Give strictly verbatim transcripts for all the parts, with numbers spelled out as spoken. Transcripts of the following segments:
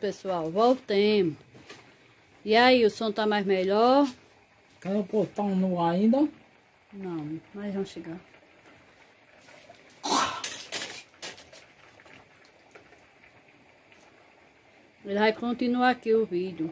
pessoal, voltemos. E aí, o som tá mais melhor? Quer botar um no ar ainda? Não, mas vamos chegar. Ele vai continuar aqui o vídeo.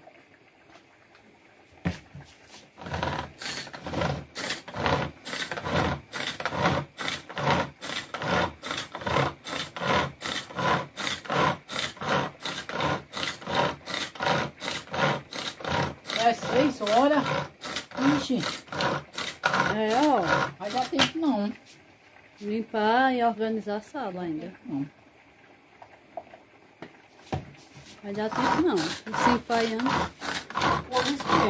É seis horas. Ixi. É, ó. Vai dar tempo não. Limpar e organizar a sala ainda. Não. Vai dar tempo não. Se empaiando. Por isso que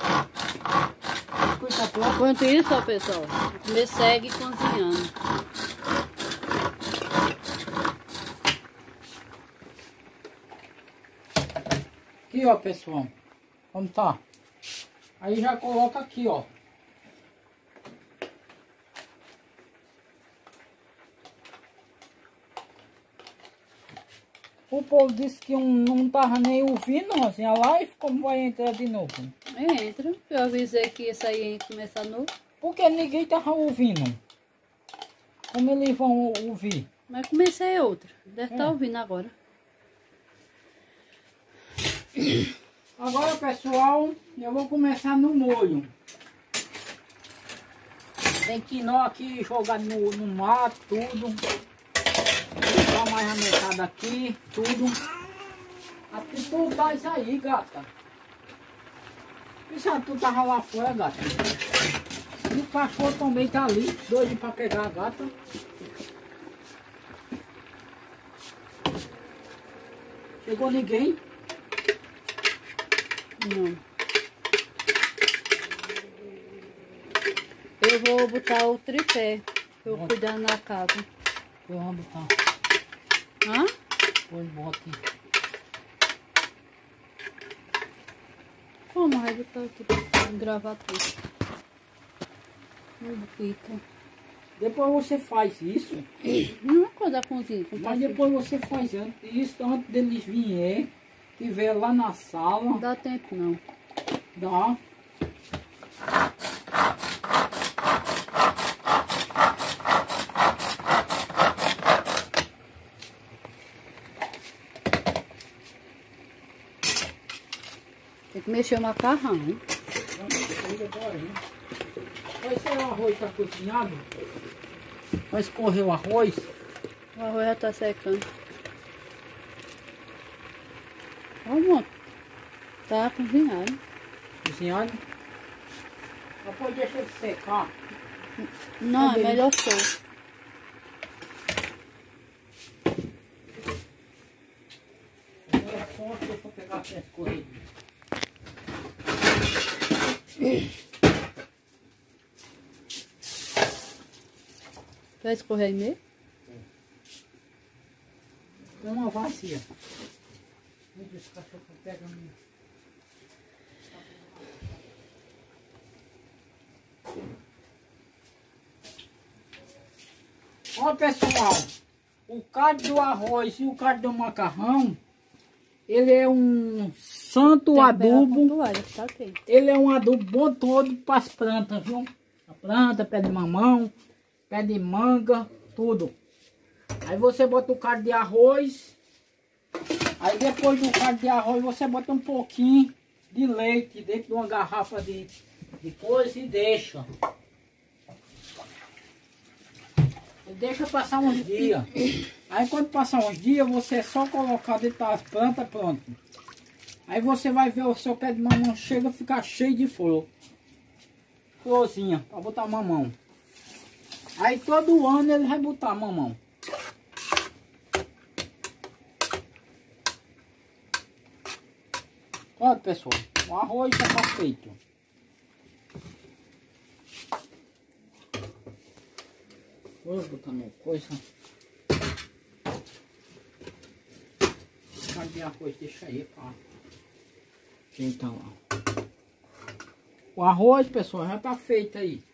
é. Escuta pouco. Enquanto isso, ó, pessoal, me segue cozinhando. Aqui, ó, pessoal. Como tá? Aí já coloca aqui, ó. O povo disse que um, não tava nem ouvindo, assim, a live, como vai entrar de novo? Entra. Eu avisei que isso aí ia começar novo. Porque ninguém tava ouvindo. Como eles vão ouvir? Mas comecei outra. Deve estar É. ouvindo agora. Agora, pessoal, eu vou começar no molho. Tem quinó aqui jogado no, no mato, tudo. Só mais a metade aqui, tudo. Aqui tu dá isso aí, gata. Isso aí tu tava lá fora, gata. E o cachorro também tá ali, doido pra pegar a gata. Chegou ninguém? Não. Eu vou botar o tripé. Eu Bom. cuidar na casa. Eu vou botar. Hã? Pois bota aí. Como vai botar aqui pra gravar tudo? Não fica. Depois você faz isso. Não é coisa da cozinha. como tá Mas aqui. depois você faz isso antes deles virem, tiver lá na sala, Não dá tempo não. dá. Tem que mexer o macarrão, hein? Vai ser o arroz tá cozinhado? Vai escorrer o arroz? O arroz já tá secando. Ó, amor. Tá cozinhado. Cozinhado? Depois deixa ele secar. Não, Cadê? é melhor só. Agora só deixa eu pegar aqui as corredinhas. Vai escorrer aí mesmo? É uma vazia. Esse cachorro pega no... Ó, pessoal, o caldo do arroz e o caldo do macarrão, ele é um santo adubo. Toalha, tá quente. Ele é um adubo bom todo para as plantas, viu? A planta, pé de mamão, pé de manga, tudo. Aí você bota o caldo de arroz. Aí depois do caldo de arroz você bota um pouquinho de leite dentro de uma garrafa de, de coisa e deixa. E deixa passar uns dias. Aí quando passar uns dias, você é só colocar dentro das plantas, pronto. Aí você vai ver o seu pé de mamão chega a ficar cheio de flor. Florzinha, para botar mamão. Aí todo ano ele vai botar mamão. Olha, pessoal, o arroz já está feito. Vou botar no coisa. Cadê arroz? Deixa aí, pá. Então lá. O arroz, pessoal, já tá feito aí.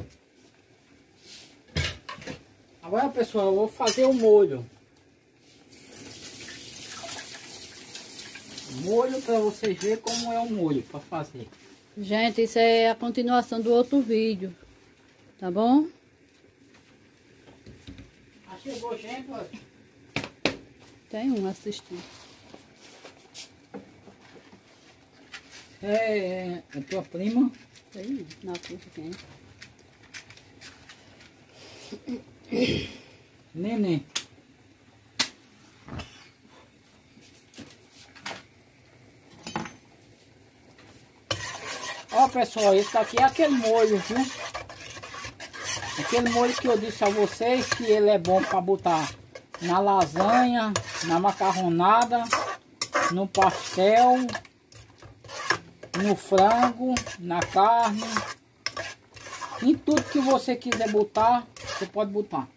Agora, pessoal, eu vou fazer o molho. molho para vocês verem como é o molho para fazer. Gente, isso é a continuação do outro vídeo, tá bom? Ah, chegou gente, olha. Tem um assistindo. É, é tua prima? Tem um, na puta tem. Neném. Ó pessoal, esse daqui é aquele molho, viu? Aquele molho que eu disse a vocês que ele é bom para botar na lasanha, na macarronada, no pastel, no frango, na carne. Em tudo que você quiser botar, você pode botar.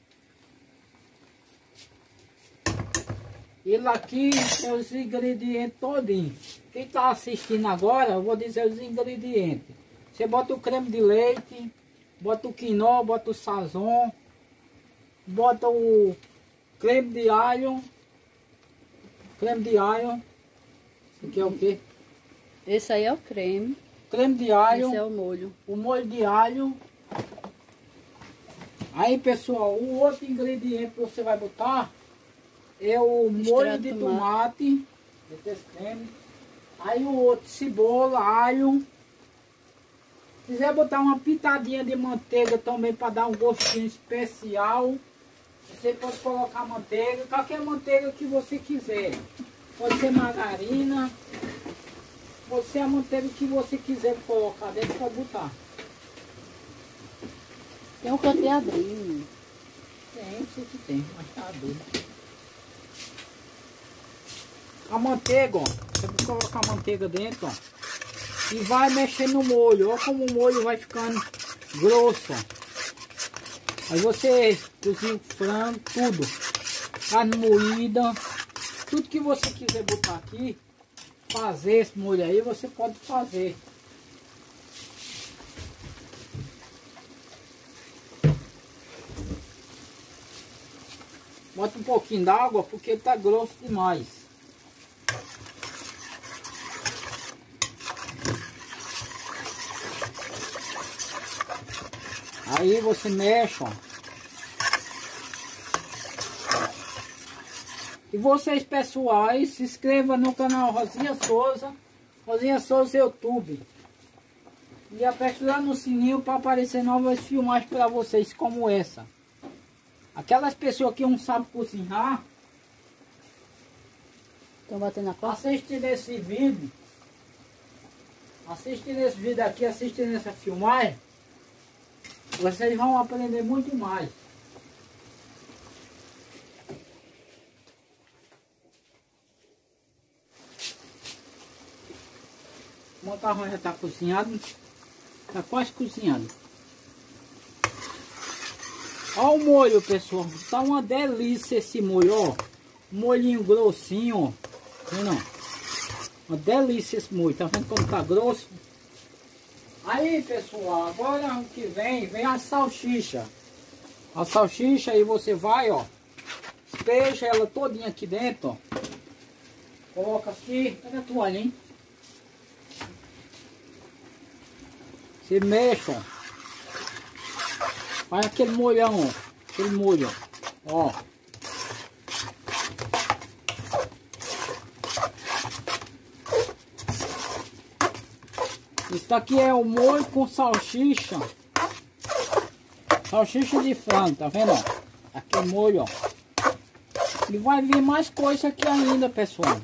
Ele aqui tem os ingredientes todinhos. Quem está assistindo agora, eu vou dizer os ingredientes. Você bota o creme de leite, bota o quinó, bota o sazon, bota o creme de alho. Creme de alho. Isso aqui é o quê? Esse aí é o creme. Creme de alho. Esse é o molho. O molho de alho. Aí pessoal, o outro ingrediente que você vai botar é o molho de tomate. tomate. Aí o outro, cebola, alho. Se quiser botar uma pitadinha de manteiga também para dar um gostinho especial, você pode colocar manteiga, qualquer manteiga que você quiser. Pode ser margarina, pode ser a manteiga que você quiser colocar dentro, pode botar. Tem um canteadinho. Tem, sei que tem, mas tá doido. A manteiga, ó, você vai colocar a manteiga dentro, ó, e vai mexer no molho. Olha como o molho vai ficando grosso, ó. Aí você cozinha o frango, tudo, carne moída, tudo que você quiser botar aqui, fazer esse molho aí, você pode fazer. Bota um pouquinho d'água porque tá grosso demais. Aí você mexe, ó. E vocês pessoais, se inscreva no canal Rosinha Souza, Rosinha Souza YouTube. E aperte lá no sininho para aparecer novas filmagens para vocês como essa. Aquelas pessoas que não sabem cozinhar, Estão batendo a porta? assistem esse vídeo. Assistem esse vídeo aqui, assistem essa filmagem. Vocês vão aprender muito mais. O macarrão já está cozinhado. Está quase cozinhado. Olha o molho, pessoal. Tá uma delícia esse molho, ó. Molhinho grossinho, ó. Não. Uma delícia esse molho. Tá vendo como tá grosso? Aí, pessoal, agora o que vem, vem a salsicha. A salsicha aí você vai, ó. Despeja ela todinha aqui dentro, ó. Coloca aqui. Pega a toalha, hein? Você mexe, ó. Faz aquele molhão, ó. Aquele molho, ó. Isso daqui é o molho com salsicha. Salsicha de frango, tá vendo, ó? Aquele molho, ó. E vai vir mais coisa aqui ainda, pessoal.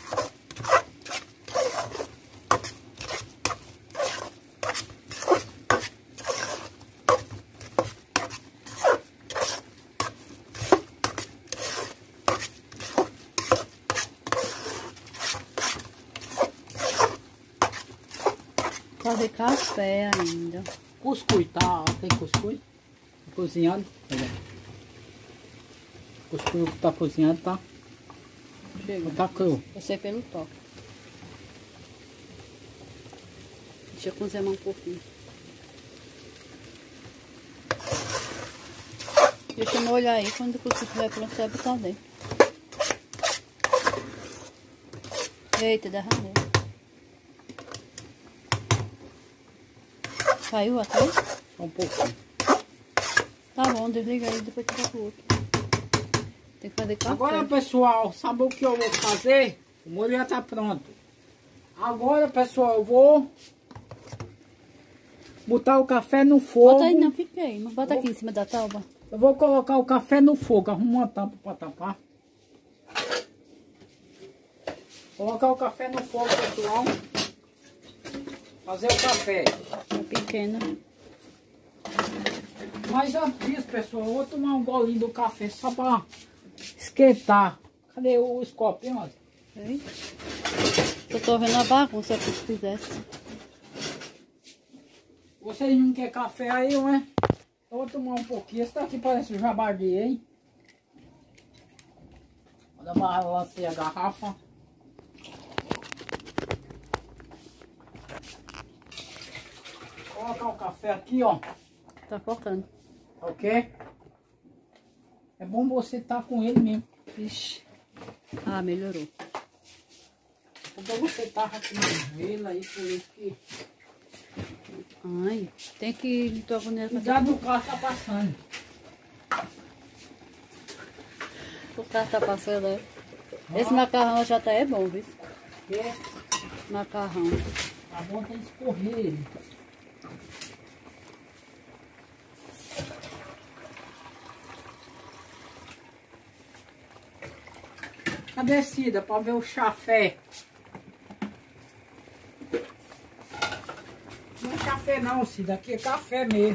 Fazer café ainda. Cuscuz, tá? Tem cuscuz? Tá cozinhado. Cuscuz tá cozinhado, tá? Chega. Tá cru. Você pelo toque. Deixa eu cozinhar um pouquinho. Deixa eu molhar aí. Quando o cuscuz estiver pronto, você vai botar dentro. Eita, derramou. Caiu até? Só um pouquinho. Tá bom, desliga aí, depois tira pro outro. Tem que fazer café. Agora, pessoal, sabe o que eu vou fazer? O molho já tá pronto. Agora, pessoal, eu vou botar o café no fogo. Bota aí, não, que queima. Bota aqui em cima da tábua. Eu vou colocar o café no fogo. Arruma uma tampa para tapar. Colocar o café no fogo, pessoal. Fazer o café. É pequena. Mas antes disso, pessoal, eu vou tomar um golinho do café só para esquentar. Cadê o escopinho? Ei. Eu tô vendo a bagunça que tu fizesse. Vocês não querem café aí, não é? Eu vou tomar um pouquinho. Esse daqui parece um jabardi, hein? Vou dar uma lancei a garrafa. Vou colocar o café aqui, ó. Tá cortando. Ok? É bom você estar com ele mesmo. Vixe. Ah, melhorou. Porque você tava com ele aí, por isso que... Ai, tem que... Tua boneca... Cuidado, o carro tá passando. O carro tá passando, né? Esse macarrão já tá é bom, viu? Que? Macarrão. Tá bom, tem que escorrer ele. A descida para ver o chafé. Não é café não, Cida, aqui é café mesmo.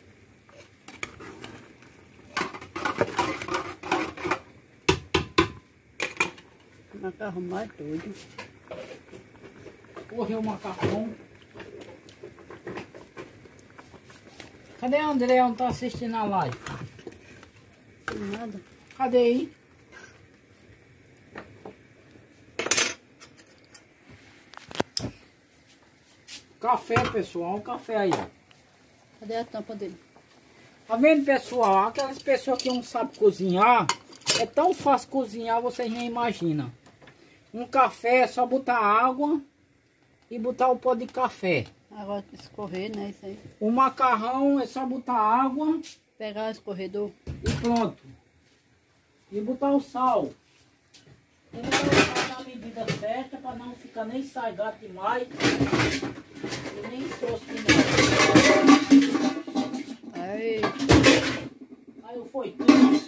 Macarrão mais doido. Correu o macarrão. Cadê a André? Não tá assistindo a live? Nada. Cadê aí? Café, pessoal. O café aí, ó. Cadê a tampa dele? Tá vendo, pessoal? Aquelas pessoas que não sabem cozinhar, é tão fácil cozinhar, vocês nem imaginam. Um café é só botar água e botar o pó de café. Agora escorrer, né? Isso aí. O macarrão é só botar água Pegar o escorredor. e pronto. E botar o sal. E botar o sal na medida certa para não ficar nem salgado demais e nem soço demais. Aí. Aí foi tudo.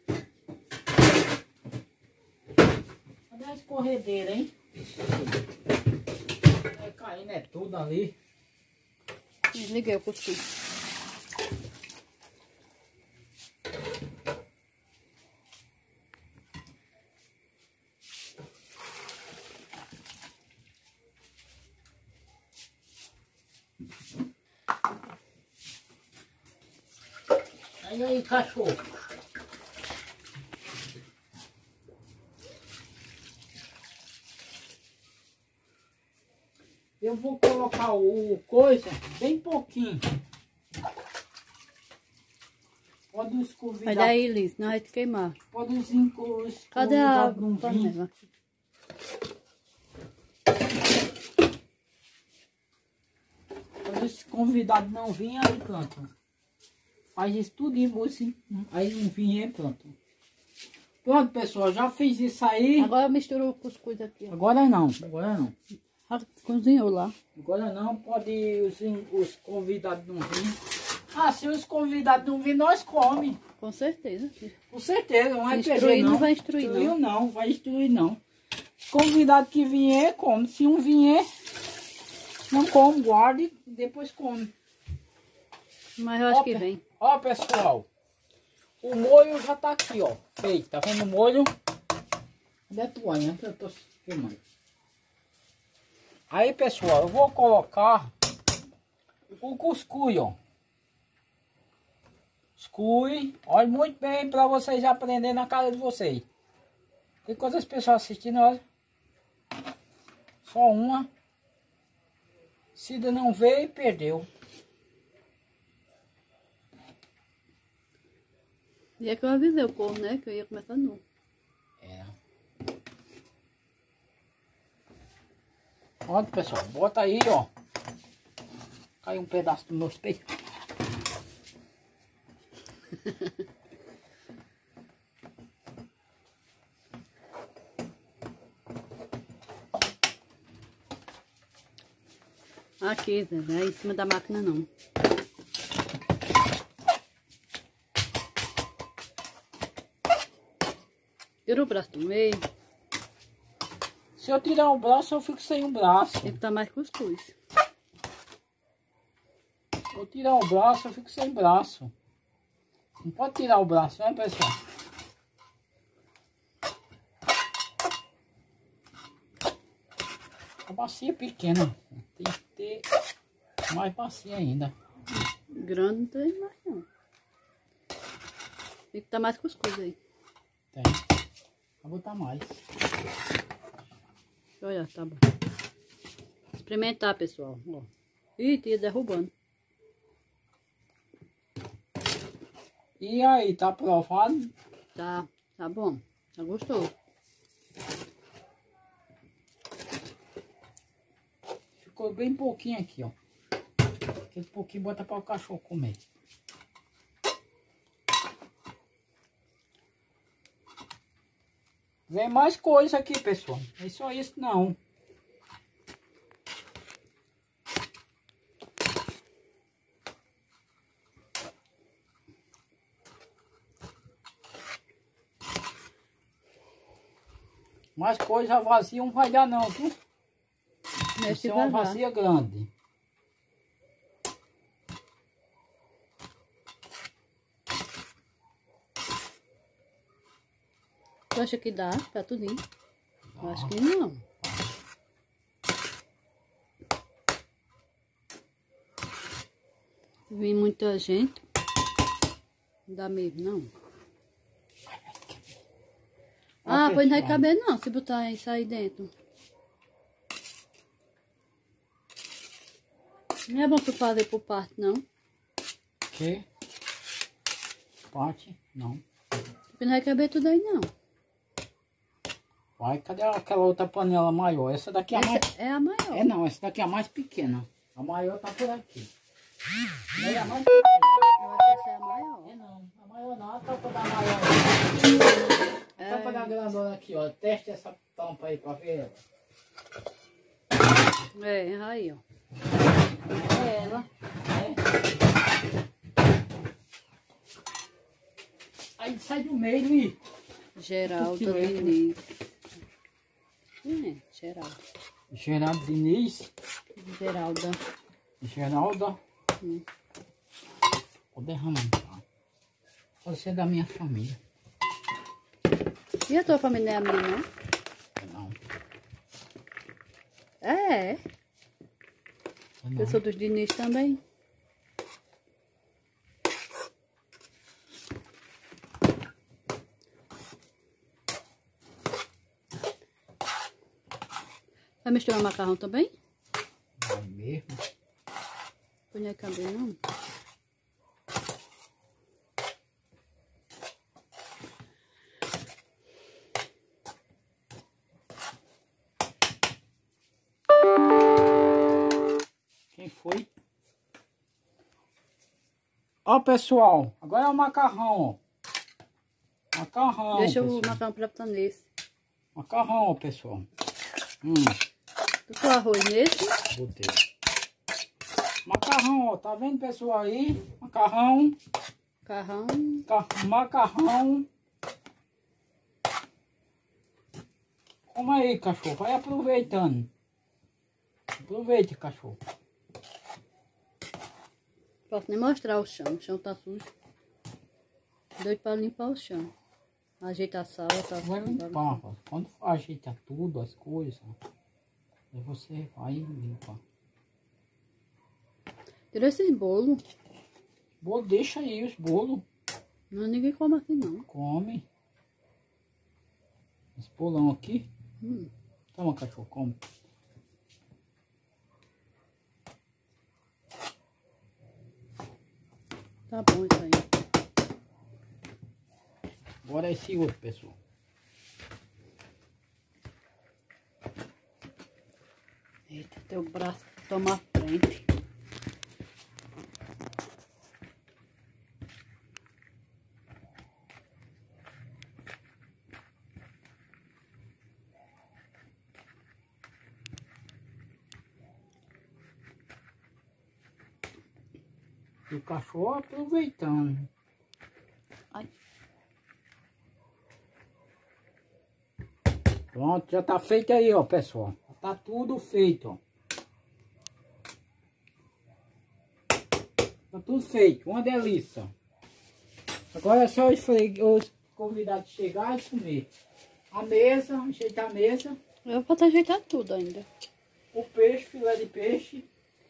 Cadê a escorredeira, hein? Vai caindo é tudo ali. Desliguei o cuscuz. Aí, aí, cachorro. Eu vou colocar o coisa bem pouquinho. Pode os Vai convidados. daí, Liz, não vai te queimar. Pode os, os Cadê a convidados não vir. panela? Quando os convidados não virem, aí pronto. Faz isso tudo em você. Aí não vier, pronto. Pronto, pessoal, já fiz isso aí. Agora mistura o cuscuz aqui, ó. Agora não, agora não. Ah, cozinhou lá. Agora não, pode os, os convidados não virem. Ah, se os convidados não virem, nós comemos. Com certeza. Com certeza, não vai Instruir perder não. não vai instruir, Instruiu não. não, vai instruir não. Convidado que vier, come. Se um vier, não come, guarde, depois come. Mas eu acho Ó, que pe- vem. Ó, pessoal, o molho já tá aqui, ó. Feito, tá vendo o molho? Cadê a toalha? Eu tô filmando. Aí, pessoal, eu vou colocar o cuscuz, ó. Cuscuz. Olha muito bem para vocês aprenderem na casa de vocês. Tem quantas pessoas assistindo, olha. Só uma. Cida não veio, perdeu. E é que eu avisei o povo, né? Que eu ia começar novo. É. Pronto, pessoal. Bota aí, ó. Caiu um pedaço do meu peito. Aqui, não é em cima da máquina não. Tira o braço do meio. Se eu tirar o braço, eu fico sem o braço. Tem que estar mais cuscuz. Se eu tirar o braço, eu fico sem braço. Não pode tirar o braço, né, pessoal? A bacia é pequena. Tem que ter mais bacia ainda. Grande não tem mais não. Tem que estar mais cuscuz aí. Tem. Vou botar mais. Olha, tá bom. Experimentar, pessoal. Ó. Ih, tinha derrubando. E aí, tá aprovado? Tá, tá bom. Tá gostoso. Ficou bem pouquinho aqui, ó. Aquele pouquinho bota para o cachorro comer. Vem mais coisa aqui, pessoal. Não é só isso, não. Mais coisa vazia não vai dar, não, viu? Mexe Isso é uma devagar. vazia grande. Tu acha que dá pra tudinho? Eu acho que não. Vem muita gente. Não dá mesmo, não. Ah, pois não vai caber não, se botar isso aí dentro. Não é bom tu fazer por parte, não. Que? Parte? Não. Porque não vai caber tudo aí, não. Vai, cadê aquela outra panela maior? Essa daqui é a mais... Essa é a maior. É não, essa daqui é a mais pequena. A maior tá por aqui. Não é a mais pequena. Eu acho que essa é a maior. É não, a maior não, a tampa da maior. A É. tampa da grandona aqui, ó. Teste essa tampa aí pra ver. É, aí, ó. É ela. Aí sai do meio e... Geraldo Que que é? Diniz. É, Geraldo. Geraldo Diniz. Geralda. Geralda. Hum. Vou derramar. Tá? Pode ser da minha família. E a tua família é a minha, não? Não. É, é. É Eu sou não. dos Diniz também. Vai misturar macarrão também? Vai mesmo. Põe aí caber, não? Quem foi? Ó, pessoal. Agora é o macarrão, ó. Macarrão, Deixa pessoal. o macarrão pra botar nesse. Macarrão, ó, pessoal. Hum, Tu põe arroz nesse? botei. Macarrão, ó. Tá vendo, pessoal, aí? Macarrão. Macarrão. Ca- Macarrão. Como aí, cachorro? Vai aproveitando. Aproveite, cachorro. Posso nem mostrar o chão. O chão tá sujo. Doido pra limpar o chão. Ajeitar a sala, tá Vai limpar, ó. Quando ajeita tudo, as coisas, aí você vai limpar. Tira esses bolos. Bolo, deixa aí os bolos. Não, ninguém come aqui, não. Come. Esse bolão aqui. Hum. Toma, cachorro, come. Tá bom isso aí. Agora esse outro, pessoal. Eita. Teu braço toma a frente. E o cachorro aproveitando. Ai. Pronto, já tá feito aí, ó, pessoal. Tá tudo feito, ó. Tá tudo feito, uma delícia. Agora é só os convidados chegar e comer. A mesa, ajeitar a mesa. Eu vou estar ajeitando tudo ainda. O peixe, filé de peixe.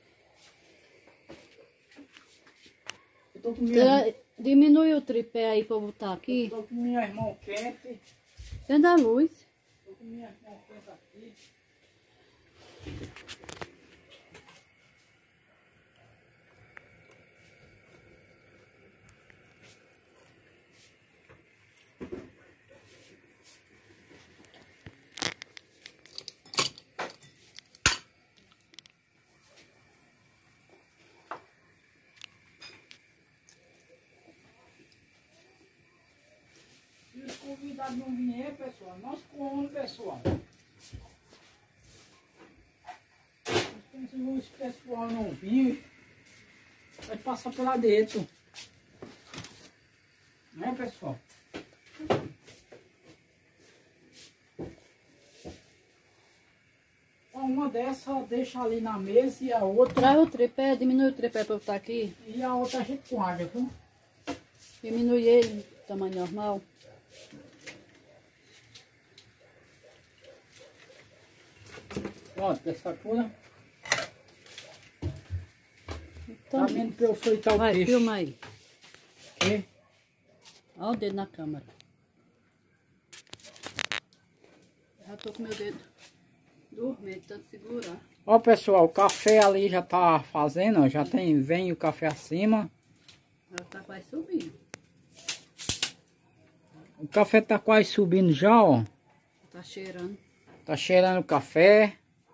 Eu tô com minha... Diminui o tripé aí pra eu botar aqui. Eu tô com minha irmã quente. Acende a luz. Tô com minha irmã quente aqui. Se os convidados não vierem, pessoal, nós comemos, pessoal. Se os pessoal não vir, vai passar por lá dentro. Né, pessoal? Uma dessa deixa ali na mesa e a outra... Traz o tripé, diminui o tripé pra eu botar aqui. E a outra a gente guarda, viu? Diminui ele, tamanho normal. Pronto, dessa cura. Então, Tá vendo pra eu fritar o vai, peixe? filma aí. Que? Olha o dedo na câmera. Já tô com meu dedo dormindo, tanto segurar. Ó, pessoal, o café ali já tá fazendo, ó, já tem, vem o café acima. Já tá quase subindo. O café tá quase subindo já, ó. Tá cheirando. Tá cheirando o café.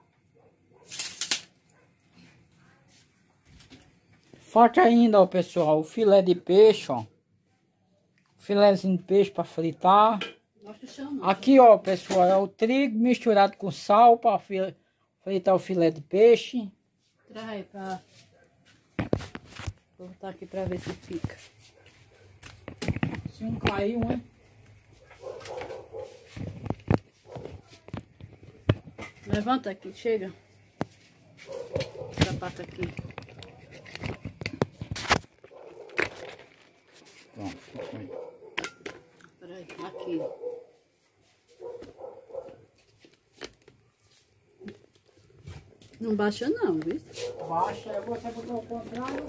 Falta ainda, ó, pessoal, o filé de peixe, ó. Filézinho de peixe para fritar. Mostra o chão, não. Aqui, ó, pessoal, é o trigo misturado com sal para fritar o filé de peixe. Traz aí pra... Vou botar aqui pra ver se fica. Se um caiu, hein? Levanta aqui, chega. Sapato aqui. Pronto, foi. Peraí, aqui. Não baixa não, viu? Baixa, aí você botou o contrário.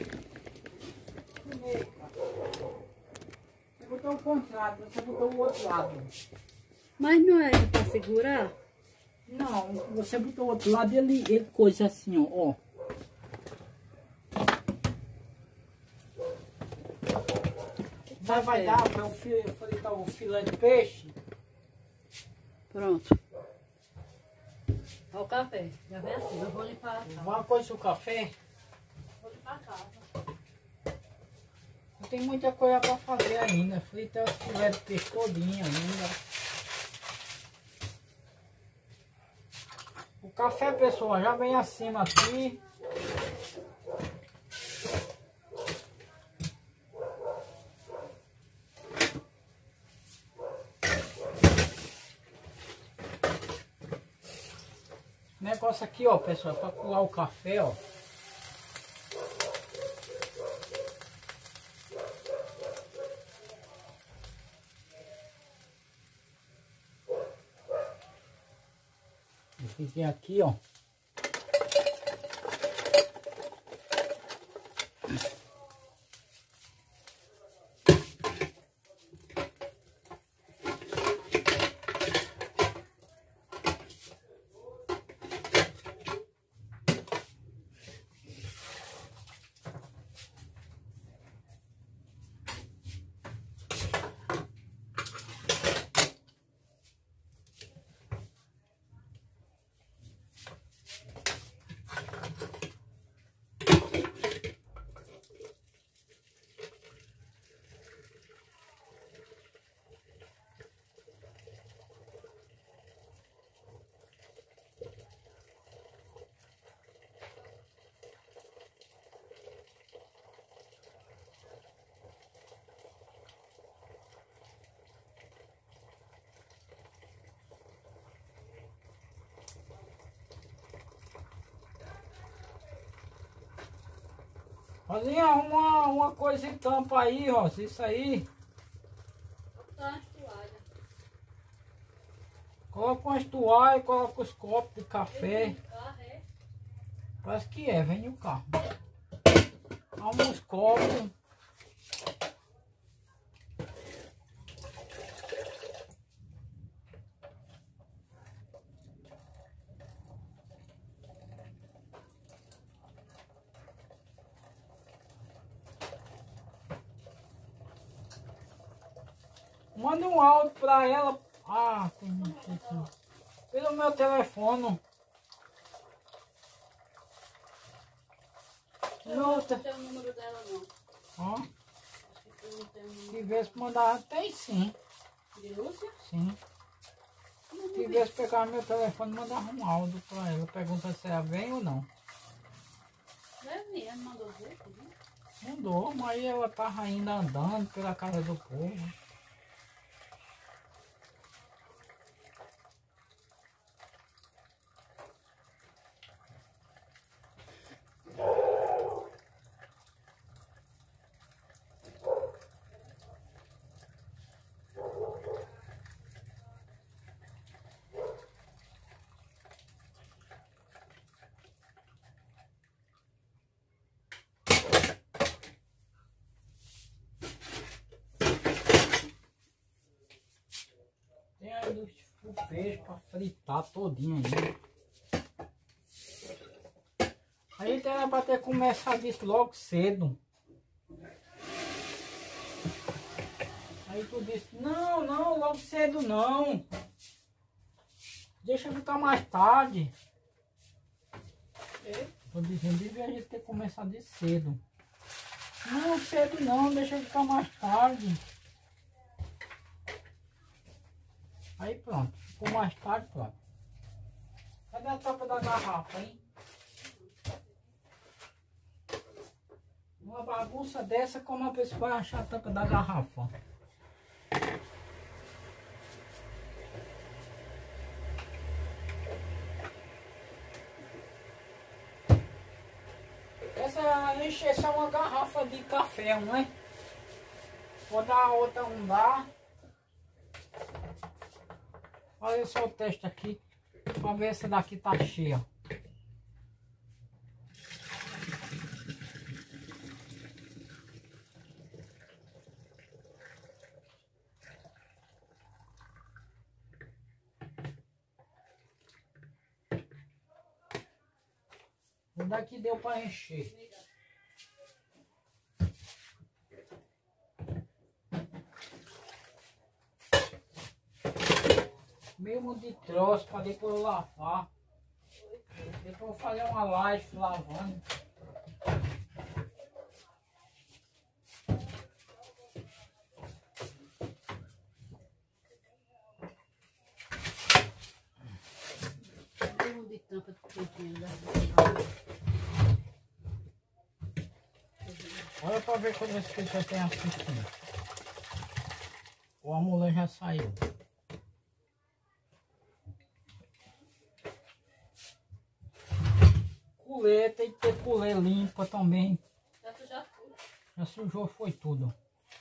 Você botou o contrário, você botou o outro lado. Mas não é pra segurar? Não, você botou o outro lado, ele, ele coisa assim, ó. ó. Mas vai dar para eu fritar o filé de peixe? Pronto. Olha o café. Já vem assim, eu vou limpar a casa. Uma coisa o café. Vou limpar a casa. Não tem muita coisa para fazer ainda. Frita o filé de peixe todinho ainda. O café, pessoal, já vem acima aqui. O negócio aqui, ó, pessoal, para coar o café, ó. Eu fiquei aqui, ó. Rosinha, arruma uma coisa em tampa aí, Rosa. Isso aí. Tá as toalhas. Coloca umas toalhas, coloca os copos de café. Vem no carro, é? Parece que é, vem no carro. Arruma os copos. Manda um áudio pra ela. Ah, tem muito. Pelo meu telefone. Eu Não, não tá. tenho o número dela, não. Ó, Acho que tu não tem o número. se vê se mandar, tem sim. De Lúcia? Sim. Se vê se pegar meu telefone, mandar um áudio pra ela. Pergunta se ela vem ou não. Deve vir, ela mandou ver, viu? Mandou, mas ela tava ainda andando pela casa do povo. Tem aí o peixe pra fritar todinho aí. Aí era pra ter começado isso logo cedo. Aí tu disse, não, não, logo cedo não. Deixa ficar mais tarde. É? Tô dizendo, devia a gente ter começado isso cedo. Não, cedo não, deixa ficar mais tarde. Aí pronto, ficou mais tarde, pronto. Cadê a tampa da garrafa, hein? Uma bagunça dessa, como a pessoa vai achar a tampa da garrafa? Essa enche só uma garrafa de café, não é? Vou dar a outra, não dá. Olha só o teste aqui, pra ver se essa daqui tá cheia. O daqui deu para encher. Mesmo de troço para depois lavar. Depois eu vou fazer uma laje lavando. Mesmo de tampa de peixinho, né? Olha para ver quando esse peixe já tem assistindo. O amulete já saiu. Culê, tem que ter culê limpa também. Já sujou tudo. Já sujou, foi tudo.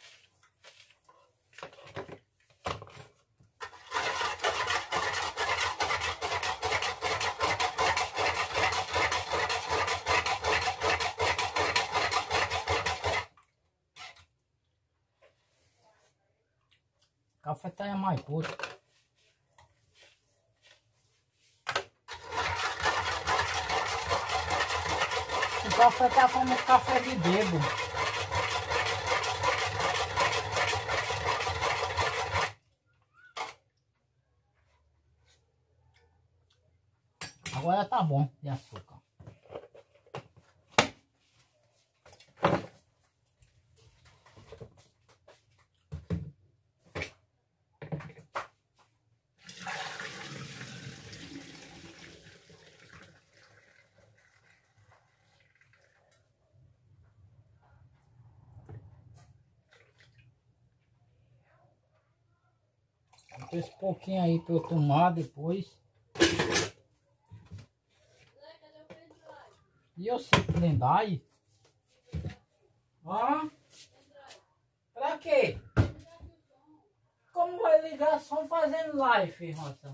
O café tá mais puro. O café tá como café de dedo. Agora tá bom de açúcar. Esse pouquinho aí para eu tomar depois. E eu sei prendar aí. Ó. Pra quê? Como vai ligar som fazendo live, Rosa?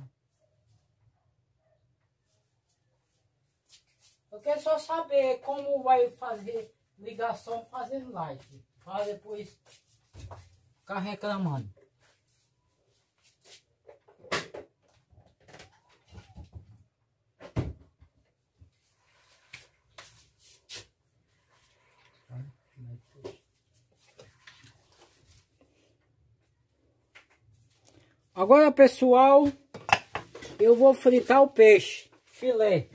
Eu quero só saber como vai fazer ligação fazendo live. Para depois ficar reclamando. Agora, pessoal, eu vou fritar o peixe, filé.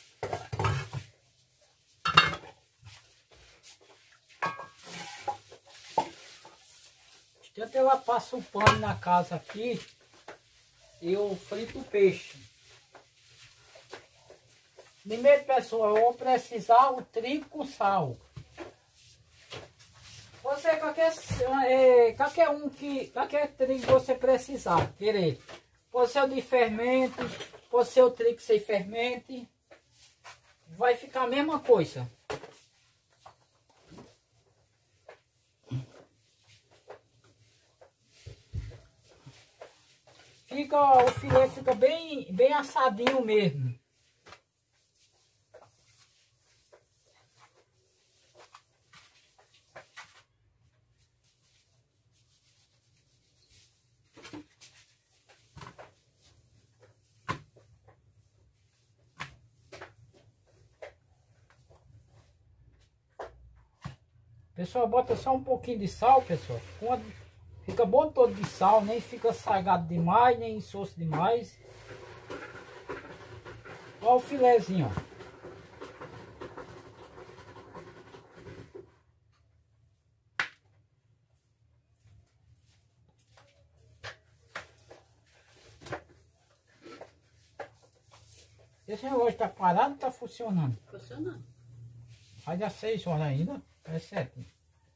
Enquanto ela passa o pano na casa aqui, eu frito o peixe. Primeiro, pessoal, eu vou precisar o trigo com sal. Você, qualquer, é, qualquer um que, qualquer trigo você precisar, querer. Pode ser o de fermento, pode ser o trigo sem fermento. Vai ficar a mesma coisa. Fica, o filé fica bem, bem assadinho mesmo. Pessoal, bota só um pouquinho de sal, pessoal. Quando fica bom todo de sal, nem fica salgado demais, nem insosso demais. Olha o filézinho, ó. Esse relógio tá parado ou tá funcionando? Funcionando. Faz às seis horas ainda. É sete.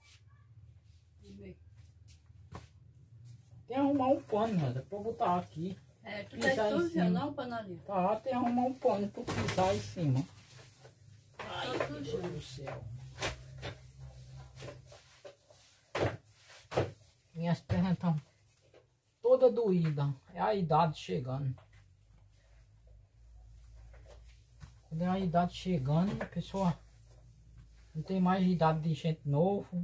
Tem que arrumar um pano, né? Depois eu botar aqui. É, tu tá sujando, não, panelinha? Tá, tem que arrumar um pano para pisar em cima. Ai, meu Deus do céu. Minhas pernas estão todas doídas. É a idade chegando. Quando é a idade chegando, a pessoa não tem mais idade de gente novo.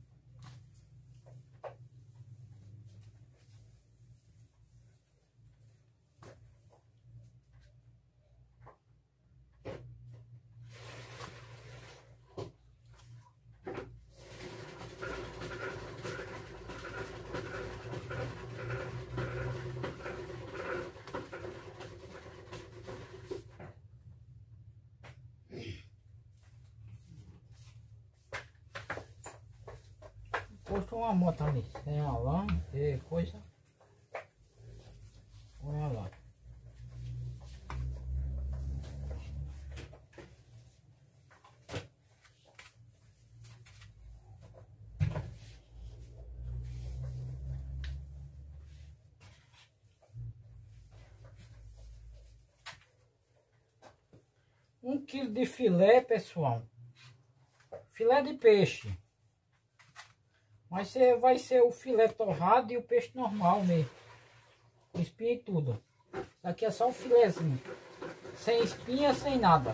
Postou uma moto ali, sem alarme, e coisa. Olha lá. Um quilo de filé, pessoal. Filé de peixe. Mas você vai ser o filé torrado e o peixe normal mesmo. Com espinha e tudo. Isso aqui é só um filézinho. Sem espinha, sem nada.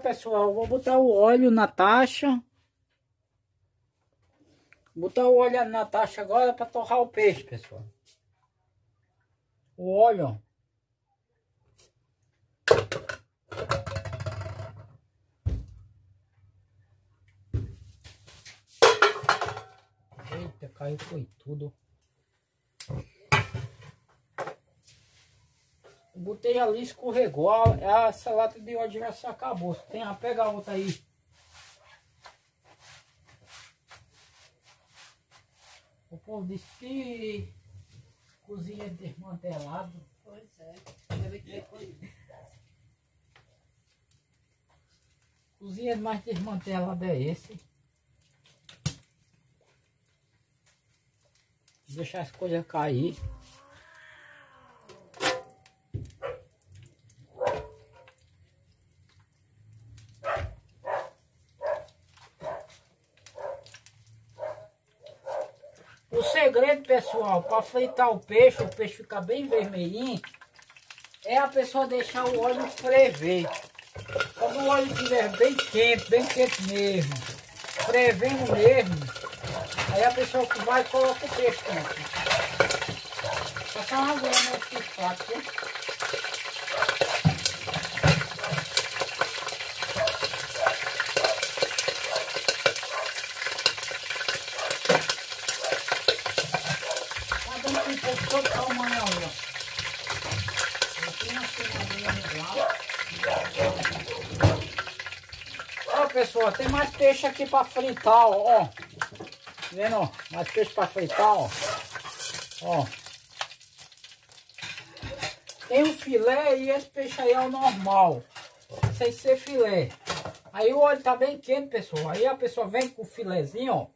pessoal, vou botar o óleo na taxa. Botar o óleo na taxa agora para torrar o peixe, pessoal. O óleo. Eita, caiu foi tudo. Botei ali, escorregou. A, a salada de óleo já se acabou. Tem a pega a outra aí. O povo disse que cozinha desmantelado. Pois é. Deve ter coisa. Cozinha mais desmantelada é esse. Deixar as coisas cair. O segredo, pessoal, para fritar o peixe, o peixe ficar bem vermelhinho, é a pessoa deixar o óleo ferver. Quando o óleo estiver bem quente, bem quente mesmo, fervendo mesmo, aí a pessoa que vai coloca o peixe dentro. Passar uma agulha nesse prato, viu? Tá dando um pouco todo tamanho aí, ó. Eu tenho uma queimadura no lado. Ó, pessoal, tem mais peixe aqui para fritar, ó. Tá vendo, ó? Mais peixe para fritar, ó. Ó. Tem um filé e esse peixe aí é o normal. Sem ser filé. Aí o óleo tá bem quente, pessoal. Aí a pessoa vem com o filézinho, ó.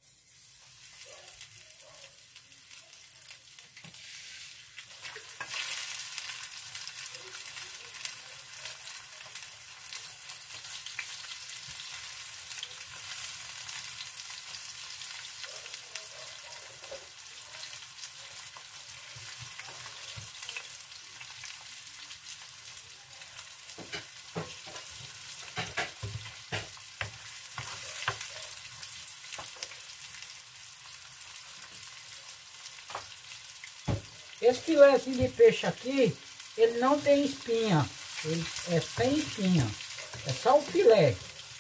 Esse filézinho de peixe aqui, ele não tem espinha. Ele é sem espinha. É só o filé.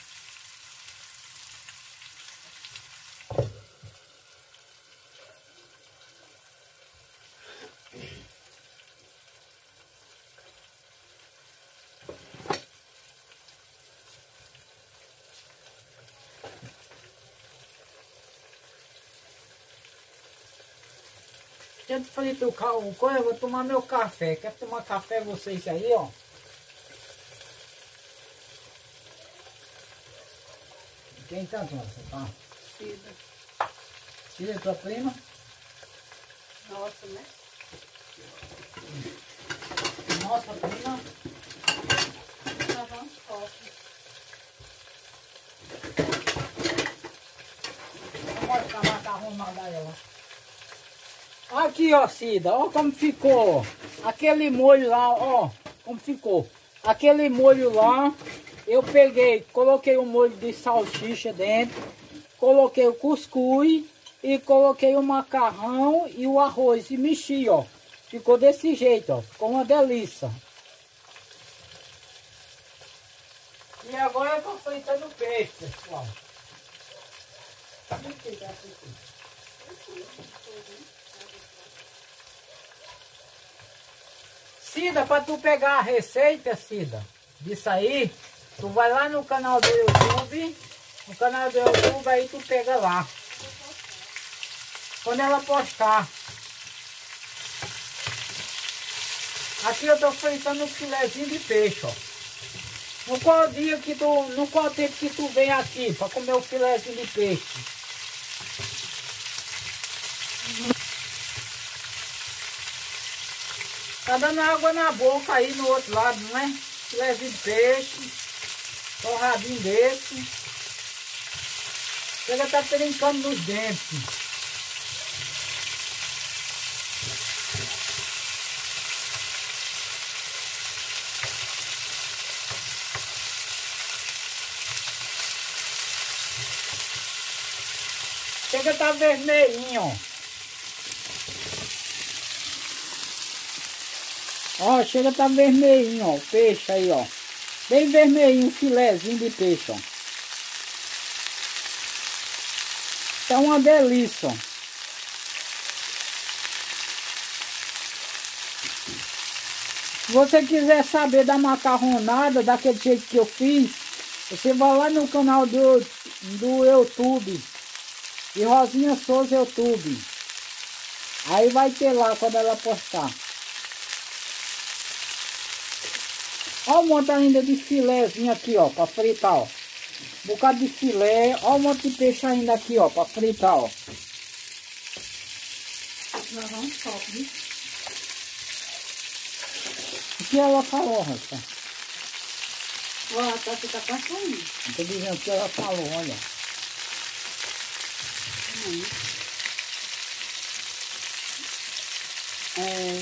Deixa eu fritar o carro, eu vou tomar meu café. Quer tomar café vocês aí, ó? Quem tá, dona? Você tá? Cida. Cida é tua prima? Nossa, né? Nossa prima. Lavar uns copos. Vou mostrar o macarrão mandar ela. Aqui, ó, Cida, ó como ficou. Aquele molho lá, ó, como ficou. Aquele molho lá, eu peguei, coloquei o molho de salsicha dentro, coloquei o cuscuz e coloquei o macarrão e o arroz e mexi, ó. Ficou desse jeito, ó, ficou uma delícia. E agora eu tô fritando o peixe, pessoal. Cida, para tu pegar a receita, Cida, disso aí, tu vai lá no canal do YouTube, no canal do YouTube aí tu pega lá. Quando ela postar. Aqui eu tô fritando um filézinho de peixe, ó. No qual dia que tu, no qual tempo que tu vem aqui para comer o filézinho de peixe? Tá dando água na boca aí no outro lado, não é? Filézinho de peixe, torradinho desse. Chega tá trincando nos dentes. chega tá vermelhinho, ó. Ó, chega tá vermelhinho, ó, o peixe aí, ó. Bem vermelhinho, um filézinho de peixe, ó. Tá uma delícia, ó. Se você quiser saber da macarronada, daquele jeito que eu fiz, você vai lá no canal do, do YouTube, de Rosinha Souza YouTube. Aí vai ter lá quando ela postar. Olha um monte ainda de filézinho aqui, ó, pra fritar, ó. Um bocado de filé. Olha um monte de peixe ainda aqui, ó, pra fritar, ó. Uhum, top, viu? O que ela falou, rapaz? Ó, a Tati tá passando. Eu tô dizendo o que ela falou, olha. Hum. É...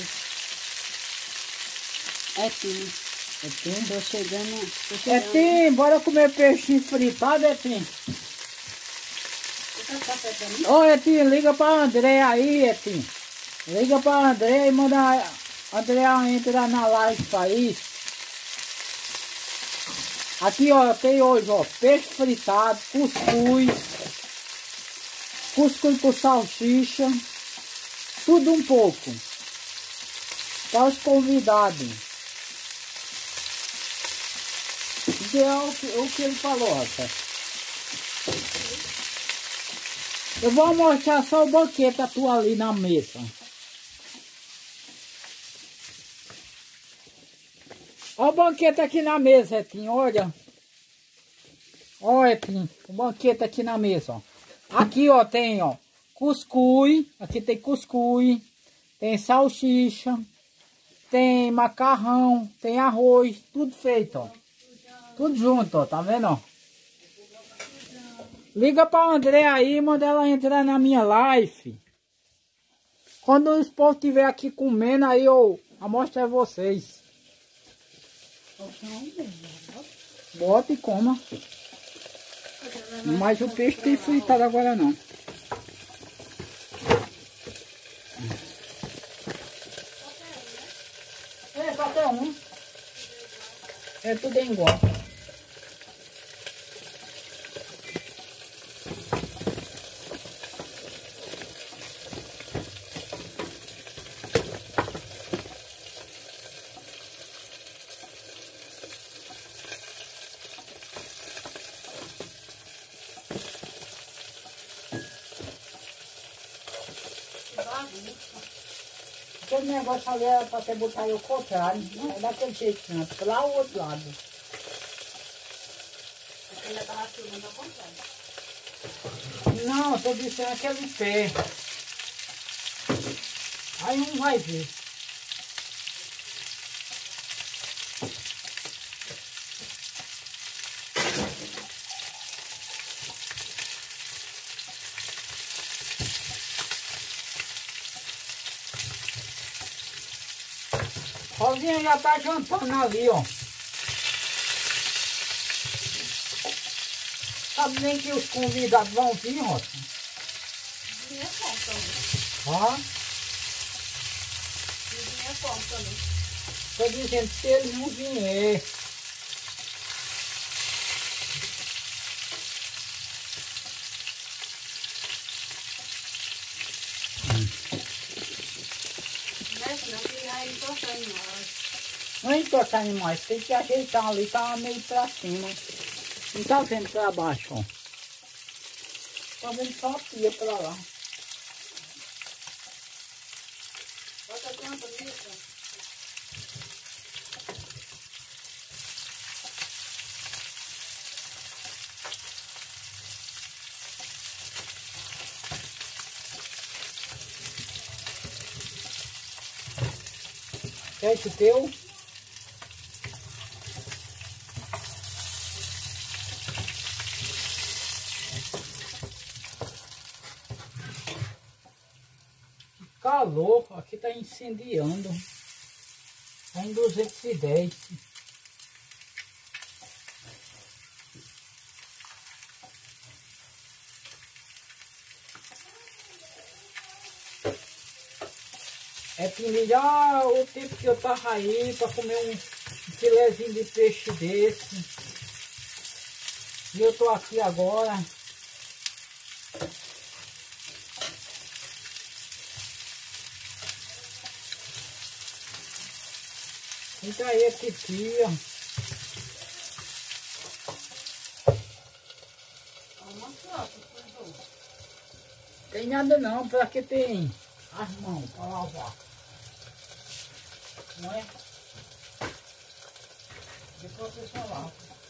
É sim. É Tim? Tô chegando. Tô É chegando. Tim, bora comer peixinho fritado, é Tim. Você tá café pra mim? Ô, é Tim, liga pra André aí, é Tim. Liga pra André e manda a André entrar na live pra isso. Aqui, ó, tem hoje, ó, peixe fritado, cuscuz, cuscuz com salsicha, tudo um pouco. Para os convidados. Que é o que, o que ele falou, rapaz. Eu vou mostrar só o banquete a tua ali na mesa. Olha o banquete aqui na mesa, Etinho, olha. Olha, Etinho, o banquete aqui na mesa, ó. Aqui, ó, tem, ó, cuscuz. Aqui tem cuscuz. Tem salsicha. Tem macarrão. Tem arroz. Tudo feito, ó. Tudo junto, ó, tá vendo, ó? Liga pra André aí, manda ela entrar na minha live. Quando o povo estiver aqui comendo, aí eu mostro a vocês. Bota e coma. Mas o peixe tem fritado agora não. É, qualquer um. É tudo igual. Aquele negócio ali era pra você botar aí o contrário. Não é daquele jeito não, lá o outro lado. Ainda tava filmando ao contrário. Não, eu tô dizendo aquele pé. Aí um vai ver. Rosinha já tá jantando ali, ó. Sabe nem que os convidados vão vir, Rosinha? Vizinha é bom também. Ó, Vizinha é bom também. tô dizendo, se ele não vier. Mexe não, que aí encostar em nós. Não é encostar em mais, tem que ajeitar ali, tá meio pra cima. Não tá vendo pra baixo, ó. Tá vendo só a pia pra lá. Bota quanto nisso? Esse teu. Calor, aqui tá incendiando. Tá em duzentos e dez. É Pinilha, ah, o tempo que eu tava aí pra comer um filézinho de peixe desse. E eu tô aqui agora. Fica aí, titia. Tem nada não, pra que tem as mãos pra lavar. Não é? Depois você só lava.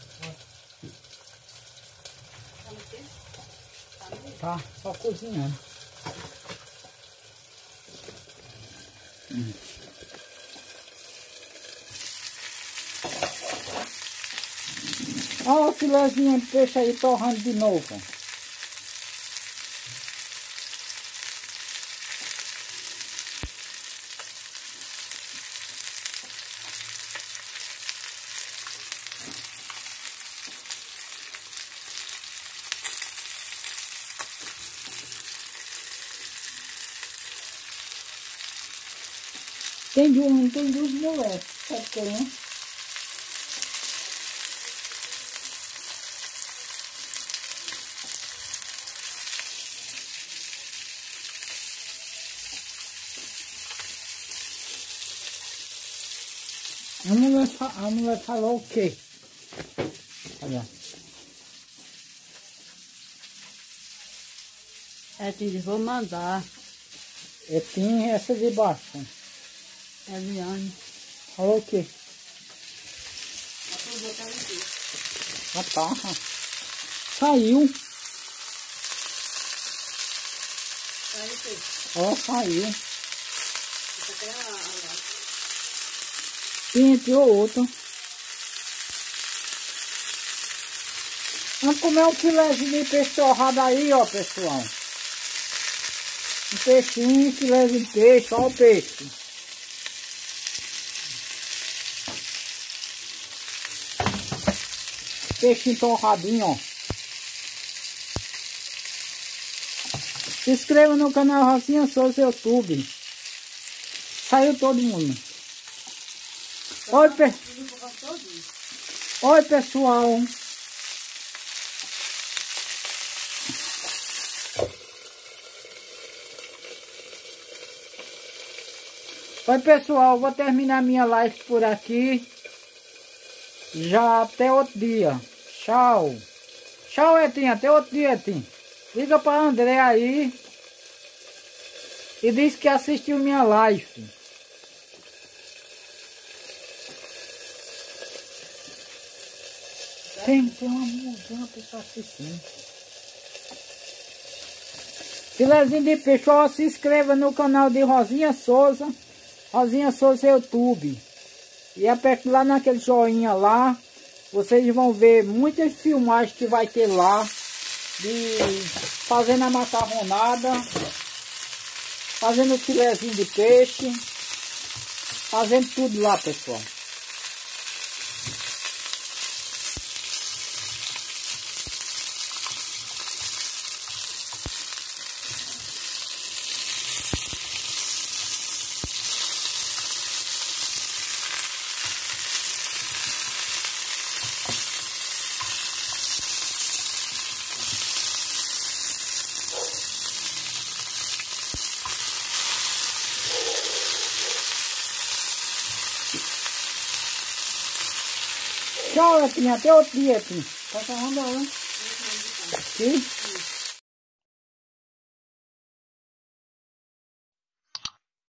Tá, só cozinhando. Hum. Olha o filézinho de peixe aí torrando de novo. Tem duas, tem duas moleques, sabe quem é? A mulher, a mulher falou o quê? Olha. É, Titi, vou mandar. É Tim, essa de baixo. É Liane. Falou o quê? Ah, tá. Saiu. Ó, saiu. E entrou outro. Vamos comer um filézinho de peixe torrado aí, ó, pessoal. Um peixinho, filézinho de peixe, ó o peixe. Peixinho torradinho, ó. Se inscreva no canal Rosinha Souza YouTube. Saiu todo mundo. Oi, pe... Oi, pessoal. Oi, pessoal. Vou terminar minha live por aqui. Já até outro dia. Tchau. Tchau, Etinho. Até outro dia, Etinho. Liga para André aí. E diz que assistiu minha live. Tem, tem uma, tem uma pessoa assistindo. Filézinho de peixe, ó, se inscreva no canal de Rosinha Souza. Rosinha Souza YouTube. E aperte lá naquele joinha lá. Vocês vão ver muitas filmagens que vai ter lá. De fazendo a macarronada. Fazendo filézinho de peixe. Fazendo tudo lá, pessoal. Tchau, Etinho. Até outro dia, Etinho. Tá falando aí? Aqui?